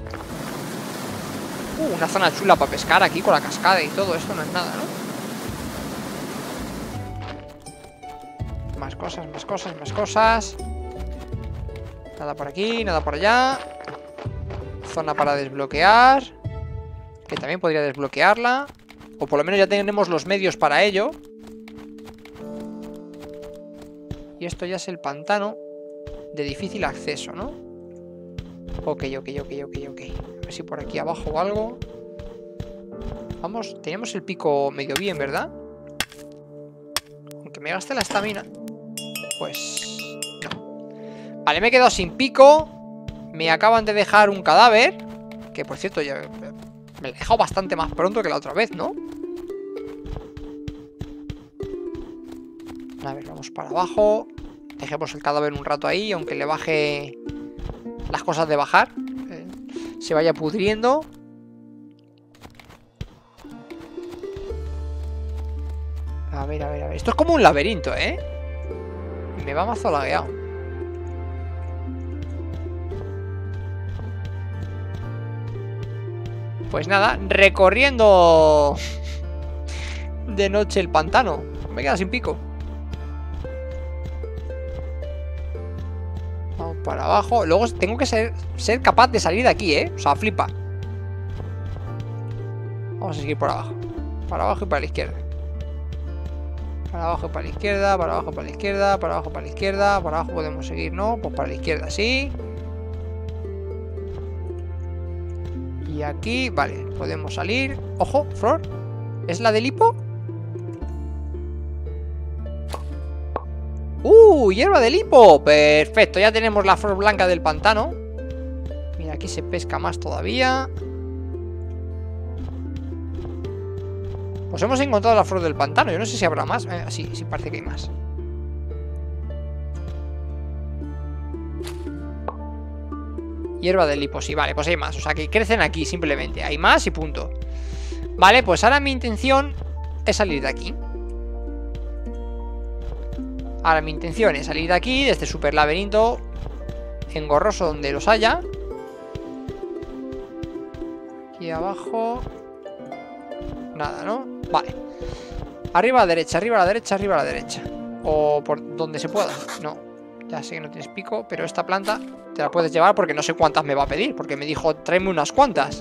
Una zona chula para pescar aquí con la cascada y todo. Esto no es nada, ¿no? Más cosas, más cosas, más cosas. Nada por aquí, nada por allá. Zona para desbloquear. Que también podría desbloquearla. O por lo menos ya tenemos los medios para ello. Y esto ya es el pantano de difícil acceso, ¿no? Ok. A ver si por aquí abajo o algo. Vamos, teníamos el pico medio bien, ¿verdad? Aunque me gaste la estamina. Pues... no. Vale, me he quedado sin pico. Me acaban de dejar un cadáver. Que por cierto, ya me lo he dejado bastante más pronto que la otra vez, ¿no? A ver, vamos para abajo. Dejemos el cadáver un rato ahí, aunque le baje las cosas de bajar. Se vaya pudriendo. A ver, a ver, a ver. Esto es como un laberinto, ¿eh? Me va mazo lagueado. Pues nada, recorriendo de noche el pantano. Me queda sin pico. Vamos para abajo. Luego tengo que ser capaz de salir de aquí, ¿eh? O sea, flipa. Vamos a seguir por abajo. Para abajo y para la izquierda. Para abajo y para la izquierda. Para abajo y para la izquierda. Para abajo y para la izquierda. Para abajo podemos seguir, ¿no? Pues para la izquierda, sí. Y aquí, vale, podemos salir. Ojo, flor. ¿Es la del hipo? Hierba del hipo. Perfecto, ya tenemos la flor blanca del pantano. Mira, aquí se pesca más todavía. Pues hemos encontrado la flor del pantano. Yo no sé si habrá más. Sí, sí parece que hay más. Hierba del hipo, sí, vale, pues hay más. O sea que crecen aquí simplemente. Hay más y punto. Vale, pues ahora mi intención es salir de aquí. Ahora mi intención es salir de aquí, de este super laberinto engorroso donde los haya. Aquí abajo. Nada, ¿no? Vale. Arriba a la derecha, arriba a la derecha, arriba a la derecha. O por donde se pueda. No, ya sé que no tienes pico, pero esta planta te la puedes llevar porque no sé cuántas me va a pedir. Porque me dijo, tráeme unas cuantas.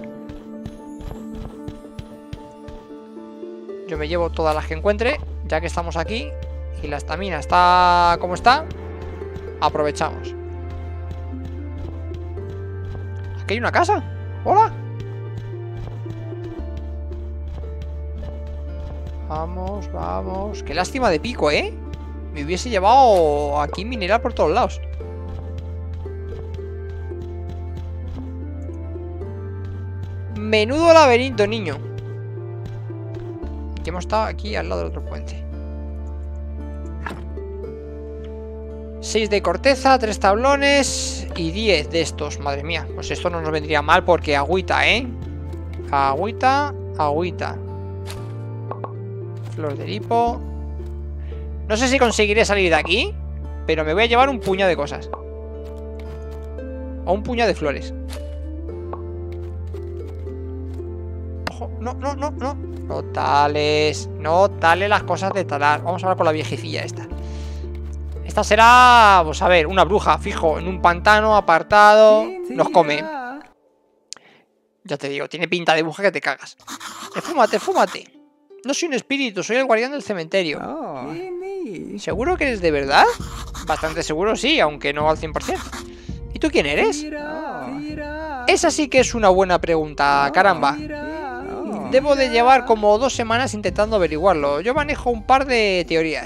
Yo me llevo todas las que encuentre, ya que estamos aquí. Y la estamina está como está. Aprovechamos. Aquí hay una casa. Hola. Vamos, vamos. Qué lástima de pico, ¿eh? Me hubiese llevado aquí mineral por todos lados. Menudo laberinto, niño. Que hemos estado aquí al lado del otro puente. 6 de corteza, 3 tablones y 10 de estos. Madre mía, pues esto no nos vendría mal porque agüita, ¿eh? Agüita, agüita. Flor del hipo. No sé si conseguiré salir de aquí, pero me voy a llevar un puñado de cosas. O un puñado de flores. Ojo, no, no, no, no. No tales, no tales las cosas de talar. Vamos a hablar con la viejecilla esta. Esta será, pues a ver, una bruja, fijo, en un pantano, apartado. Nos come. Ya te digo, tiene pinta de bruja que te cagas. Fúmate, fúmate. No soy un espíritu, soy el guardián del cementerio. ¿Seguro que eres de verdad? Bastante seguro, sí, aunque no al 100%. ¿Y tú quién eres? Esa sí que es una buena pregunta, caramba. Debo de llevar como 2 semanas intentando averiguarlo. Yo manejo un par de teorías.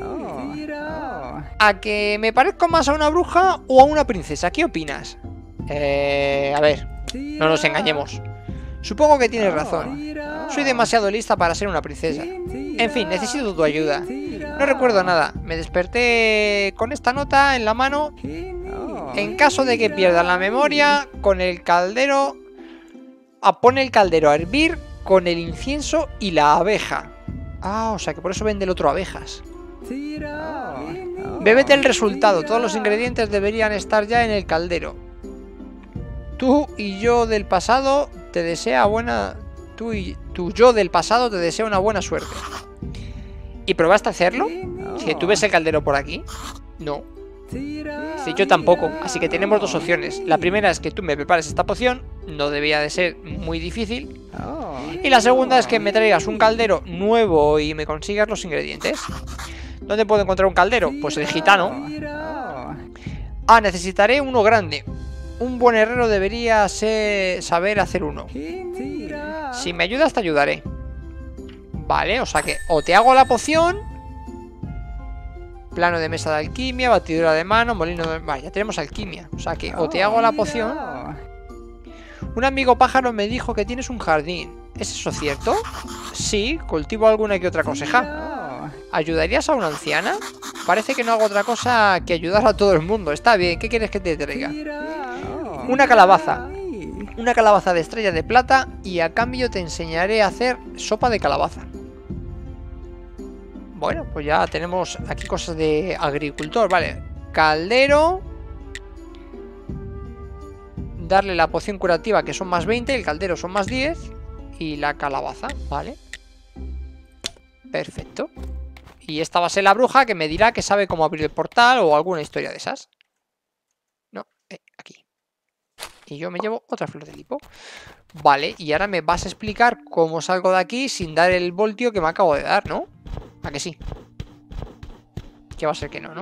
¿A que me parezco más a una bruja o a una princesa? ¿Qué opinas? A ver, no nos engañemos. Supongo que tienes razón. Soy demasiado lista para ser una princesa. En fin, necesito tu ayuda. No recuerdo nada. Me desperté con esta nota en la mano. En caso de que pierda la memoria, con el caldero... pone el caldero a hervir con el incienso y la abeja. Ah, o sea que por eso vende el otro abejas. Bébete el resultado. Todos los ingredientes deberían estar ya en el caldero. Tú y yo del pasado te desea buena... Tu yo del pasado te desea una buena suerte. ¿Y probaste a hacerlo? Si tú ves el caldero por aquí. No. Sí, yo tampoco. Así que tenemos 2 opciones. La primera es que tú me prepares esta poción. No debía de ser muy difícil. Y la segunda es que me traigas un caldero nuevo y me consigas los ingredientes. ¿Dónde puedo encontrar un caldero? Pues el gitano. Ah, necesitaré uno grande. Un buen herrero debería saber hacer uno. Si me ayudas te ayudaré. Vale, o sea que o te hago la poción Plano de mesa de alquimia, batidora de mano, molino de... Vale, ya tenemos alquimia. O sea que o te hago la poción. Un amigo pájaro me dijo que tienes un jardín. ¿Es eso cierto? Sí, cultivo alguna que otra cosecha. ¿Ayudarías a una anciana? Parece que no hago otra cosa que ayudar a todo el mundo. Está bien, ¿qué quieres que te traiga? Una calabaza. Una calabaza de estrella de plata y a cambio te enseñaré a hacer sopa de calabaza. Bueno, pues ya tenemos aquí cosas de agricultor, vale. Caldero. Darle la poción curativa que son más 20, el caldero son más 10 y la calabaza, vale. Perfecto. Y esta va a ser la bruja que me dirá que sabe cómo abrir el portal o alguna historia de esas. No, aquí. Y yo me llevo otra flor de lipo. Vale, y ahora me vas a explicar cómo salgo de aquí sin dar el voltio que me acabo de dar, ¿no? ¿A que sí? Que va a ser que no, ¿no?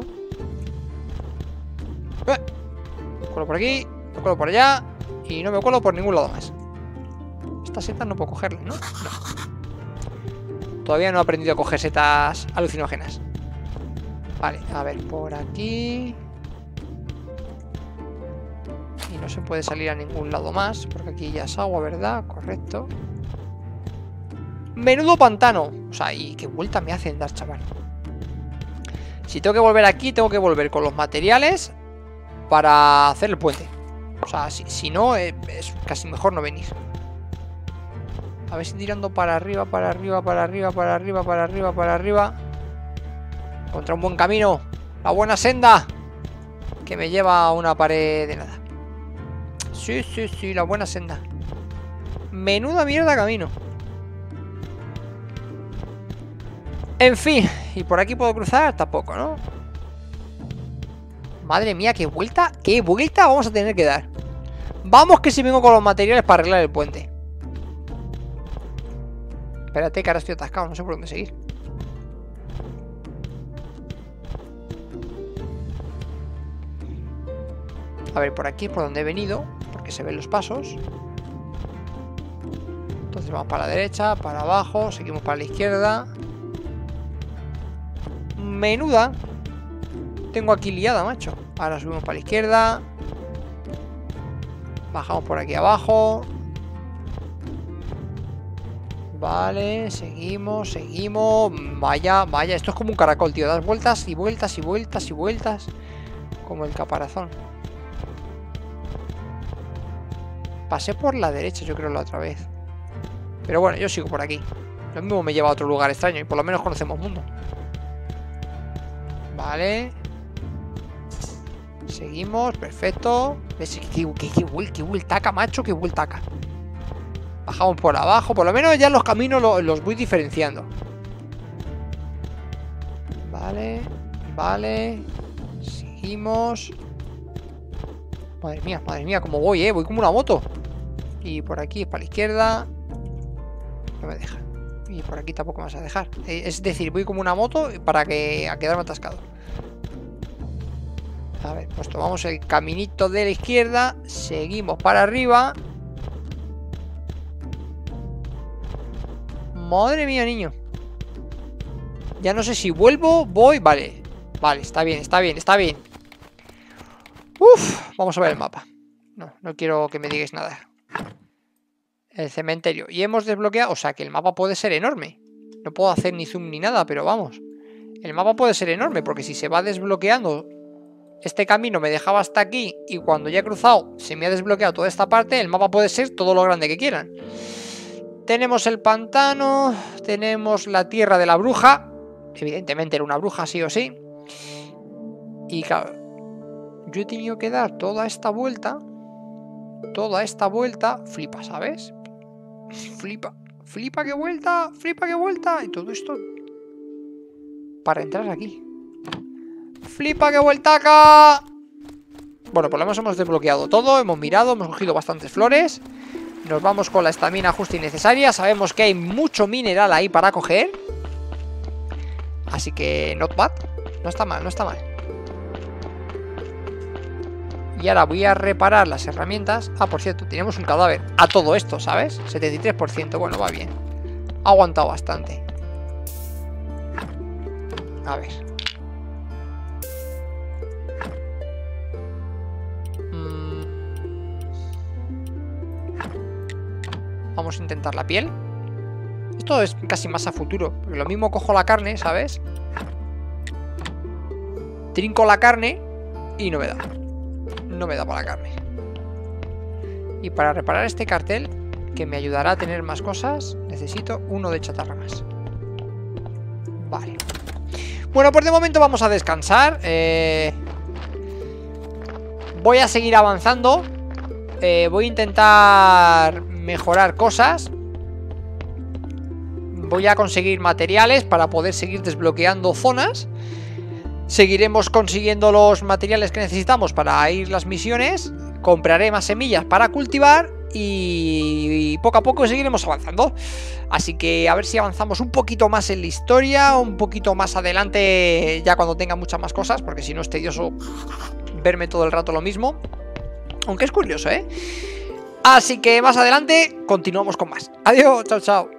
Me cuelo por aquí, me cuelo por allá y no me cuelo por ningún lado más. Estas setas no puedo cogerlas, ¿no? No. Todavía no he aprendido a coger setas alucinógenas. Vale, a ver, por aquí. Y no se puede salir a ningún lado más, porque aquí ya es agua, ¿verdad? Correcto. Menudo pantano. O sea, y qué vuelta me hacen dar, chaval. Si tengo que volver aquí, tengo que volver con los materiales para hacer el puente. O sea, si no, es casi mejor no venir. A ver si tirando para arriba, para arriba, para arriba, para arriba, para arriba, para arriba. Contra un buen camino. La buena senda. Que me lleva a una pared de nada. Sí, sí, sí, la buena senda. Menuda mierda camino. En fin, ¿y por aquí puedo cruzar? Tampoco, ¿no? Madre mía, qué vuelta vamos a tener que dar. Vamos que si vengo con los materiales para arreglar el puente. Espérate que ahora estoy atascado, no sé por dónde seguir. A ver, por aquí es por donde he venido, porque se ven los pasos. Entonces vamos para la derecha, para abajo, seguimos para la izquierda. Menuda. Tengo aquí liada, macho. Ahora subimos para la izquierda. Bajamos por aquí abajo. Vale, seguimos, seguimos. Vaya, vaya, esto es como un caracol, tío. Das vueltas y vueltas y vueltas y vueltas. Como el caparazón. Pasé por la derecha, yo creo, la otra vez. Pero bueno, yo sigo por aquí. Lo mismo me lleva a otro lugar extraño y por lo menos conocemos mundo. Vale. Seguimos, perfecto. ¿Ves? Qué vueltaca, macho, qué vueltaca. Bajamos por abajo. Por lo menos ya los caminos los voy diferenciando. Vale, vale. Seguimos. Madre mía, cómo voy, voy como una moto. Y por aquí es para la izquierda. No me deja. Y por aquí tampoco me vas a dejar. Es decir, voy como una moto para que a quedarme atascado. A ver, pues tomamos el caminito de la izquierda. Seguimos para arriba. Madre mía, niño. Ya no sé si vuelvo, voy. Vale, vale, está bien, está bien, está bien. Uf, vamos a ver el mapa. No quiero que me digáis nada. El cementerio. Y hemos desbloqueado, o sea que el mapa puede ser enorme. No puedo hacer ni zoom ni nada, pero vamos. El mapa puede ser enorme, porque si se va desbloqueando. Este camino me dejaba hasta aquí y cuando ya he cruzado se me ha desbloqueado toda esta parte. El mapa puede ser todo lo grande que quieran. Tenemos el pantano, tenemos la tierra de la bruja. Evidentemente era una bruja sí o sí. Y claro, yo he tenido que dar toda esta vuelta. Flipa, ¿sabes? Flipa que vuelta. Y todo esto para entrar aquí. ¡Flipa que vueltaca! Bueno, por lo menos hemos desbloqueado todo. Hemos mirado, hemos cogido bastantes flores. Nos vamos con la estamina justa y necesaria. Sabemos que hay mucho mineral ahí para coger. Así que not bad. No está mal, no está mal. Y ahora voy a reparar las herramientas. Ah, por cierto, tenemos un cadáver a todo esto, ¿sabes? 73%, bueno, va bien. Ha aguantado bastante. A ver. Vamos a intentar la piel. Esto es casi más a futuro, porque lo mismo cojo la carne, ¿sabes? Trinco la carne y no me da. No me da para la carne. Y para reparar este cartel, que me ayudará a tener más cosas, necesito uno de chatarra más. Vale. Bueno, pues de momento vamos a descansar. Voy a seguir avanzando. Voy a intentar mejorar cosas. Voy a conseguir materiales para poder seguir desbloqueando zonas. Seguiremos consiguiendo los materiales que necesitamos para ir las misiones. Compraré más semillas para cultivar. Y poco a poco seguiremos avanzando. Así que a ver si avanzamos un poquito más en la historia, un poquito más adelante, ya cuando tenga muchas más cosas, porque si no es tedioso verme todo el rato lo mismo. Aunque es curioso, ¿eh? Así que más adelante continuamos con más. Adiós, chao, chao.